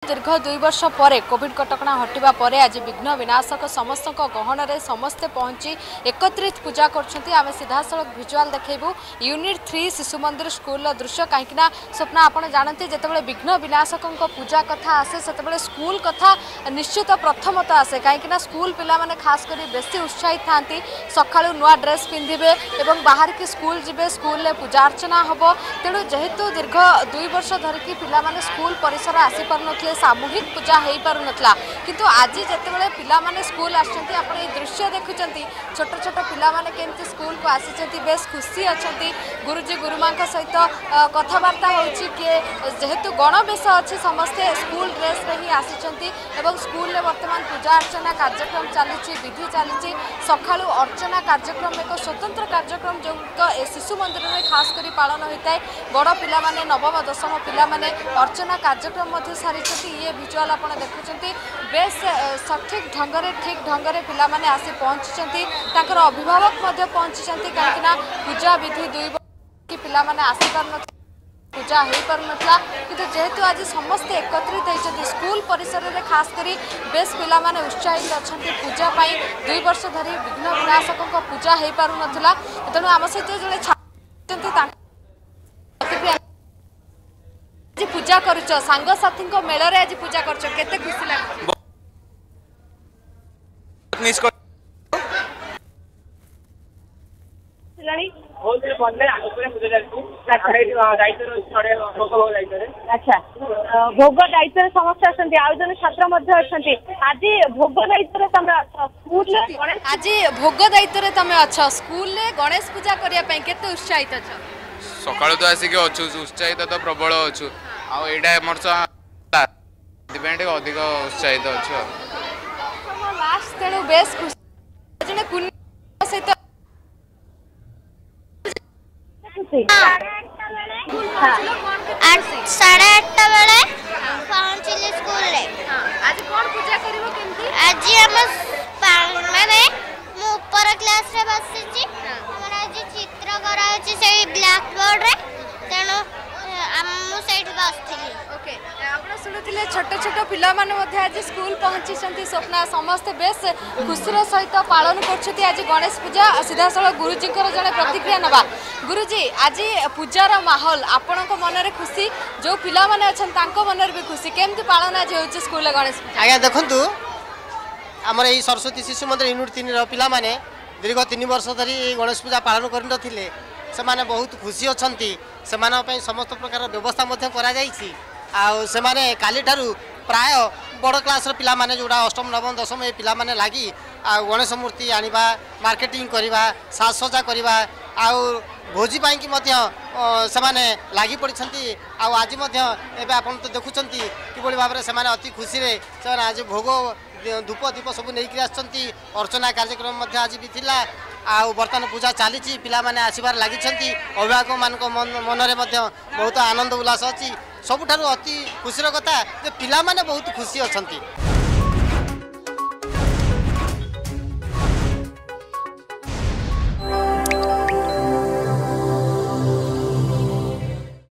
दीर्घ 2 वर्ष पर कोविड कटकणा हटिबा परे आज विघ्न विनाशक समस्त गहन समस्ते पहुंची एकत्रित पूजा कर सीधासलख भिजुआल देखू यूनिट 3 शिशु मंदिर स्कूल दृश्य कहीं स्वप्न आपड़ जानते जिते विघ्न विनाशक पूजा कथा आसे से स्कूल कथा निश्चित प्रथमत आसे कहीं स्कूल पिला माने खास कर बेसी उत्साहित था सका नुआ ड्रेस पिंधे और बाहर की स्कूल जीवे स्कूल पूजा अर्चना हम तेणु जेहेतु दीर्घ 2 वर्ष धरिकी पिला माने स्कूल परिसर आसी पार सामूहिक पूजा हो पार नाला किंतु आज जिते पिला माने स्कूल आसछंती आपण ए दृश्य देखुचंती छोट छोट पिला माने केमती स्कूल को आसीचंती बेस खुशी अछंती गुरुजी गुरुमा सहित कथबार्ता होची कि जेहेतु गणवेश अच्छी समस्ते स्कूल ड्रेस रे ही आसीचंती एवं स्कूल रे वर्तमान पूजा अर्चना कार्यक्रम चली विधि चली सकाळु अर्चना कार्यक्रम एक स्वतंत्र कार्यक्रम जो शिशु मंदिर में खास करी पालन होता है बड़ पिला माने नवम दशम पिला माने अर्चना कार्यक्रम सारी ये भिजुआल आप देखुं बेस सठिक ढंग ठीक ढंग से पिला माने आसी पहुंची अभिभावक पहुंची कहीं पूजा विधि 2 वर्ष की पिला माने आसी पार पूजा हो पार नाला कि जेहेतु आज समस्ते एकत्रित होती स्कूल परिसर में खास करी बेस पिला माने उत्साहित अच्छा पूजा 2 वर्ष धरी विघ्न विनाशक पूजा हो पार नाला तेणु आम सहित जो आज पूजा करुच सांगसाथी मेल आज पूजा कर केते खुशी लगे अच्छा भोग दायित्व समस्त आयोजन छात्र आज भोग दायित्व आज भोग दायित्व तुम अच्छा स्कूल गणेश पूजा करने केते उत्साहित अच्छा सकाळु तो आसिक अच्छु उत्साहित तो प्रबल अच्छु आमर अधिक उत्साहित अच्छु लास्ट तेणु बेस खुशी सहित साढ़े 8 बेले पहुंचली स्कूल रे आज कौन पूजा करिवो केमती आज हम माने मु ऊपर क्लास रे बसिची हमरा आज चित्र कराची से ब्लैक बोर्ड रे तेनो हम साइड बसथिली ओके आपण सुनुथिले छोट छोट पिला माने मध्ये आज स्कूल पहुंची छंती स्वप्ना समस्त बेस खुशीर सहित पालन करछथि आज गणेश पूजा सीधासल गुरुजी जने प्रतिक्रिया नबा गुरुजी आज पूजार माहौल आपण को मन रे खुशी जो पिला माने अछन तांको मन रे भी खुशी केमति पालन आज होछि स्कूल गणेश पूजा आज्ञा देखंतु हमर एई सरस्वती शिशु मंदिर यूनिट 3 रो पिला माने दीर्घ 3 वर्ष धरी गणेश पूजा पालन कर नथिले से माने बहुत खुशी अछंती से माने पई समस्त प्रकार व्यवस्था मध्य करा जाईछि आ से माने काली ठारू प्राय बड़ क्लास रो पिला माने जोडा अष्टम नवम दशम ए पिला माने लागि आ गणेश मूर्ति आनिबा मार्केटिंग करिबा साजसजा करिबा आ भोजी पाई कि मध्य से माने लागि पड़छंती आ आज मध्य एबे आपन तो देखुचंती किबोली भाबरे से माने अति खुशी रे से आज भोग धूप दीप सब नहीं आसछंती अर्चना कार्यक्रम मध्य आज भी थिला आ बर्तमान पूजा चली पिला माने आसीबार लागि अभिभावक मान मन में बहुत आनंद उल्लास अच्छी सबुठारु अति खुशी कथा पिला माने बहुत खुशी अछंती।